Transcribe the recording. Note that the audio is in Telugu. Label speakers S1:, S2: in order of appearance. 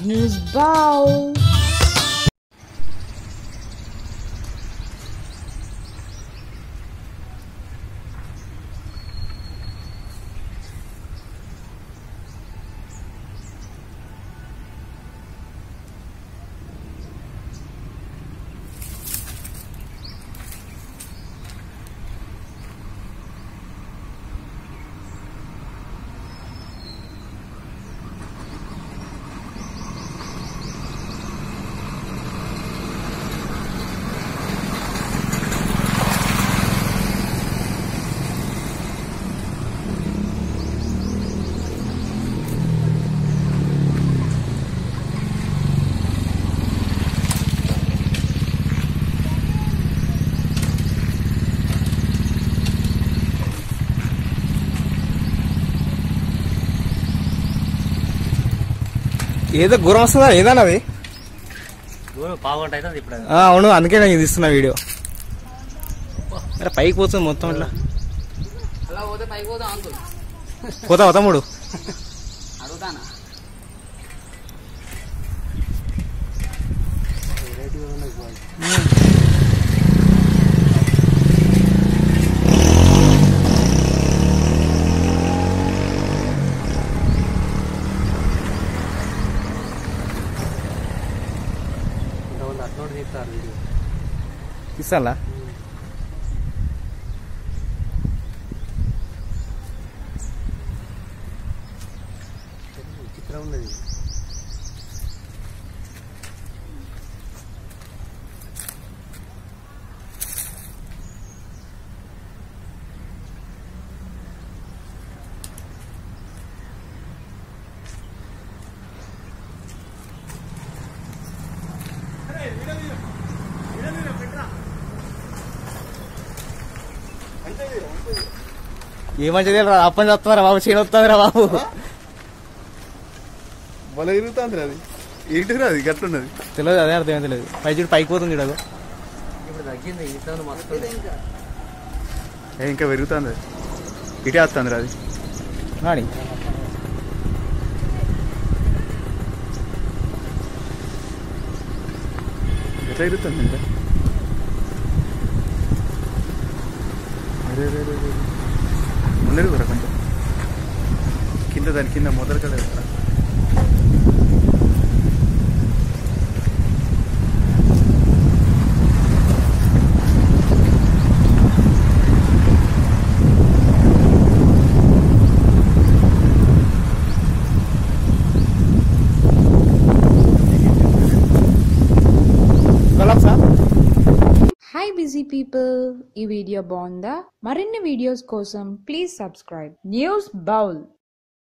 S1: News Bowl.
S2: ఏదో గురం వస్తుందా ఏదన్నా అది అవును అందుకే నేను తీస్తున్నా వీడియో. అరే పైకి పోతుంది మొత్తం ఇట్లా పోతావా తమ్ముడు? తీసాలా
S3: చిత్రం ఉన్నది.
S2: ఏ మంచిది అప్పని చెప్తున్నారా బాబు, చీన వస్తుందిరా బాబు.
S3: బల తిరుగుతుంది అది ఏంటిరా అది గట్లున్నది
S2: తెలియదు, అదే అర్థం తెలియదు. పై చూడు పైకి పోతుంది చూడదు.
S4: ఇప్పుడు తగ్గింది
S3: ఇంకా పెరుగుతుంది ఇటే వస్తుంది అది
S2: నాని
S3: ఎట్లా తిరుగుతుంది ఇంకా. అరే ఉన్నది కూడా కొంచెం కింద దాని కింద మొదలు కదా.
S1: Hi busy people, ఈ వీడియో బాగుందా? మరిన్ని వీడియోస్ కోసం ప్లీజ్ సబ్స్క్రైబ్ News Bowl.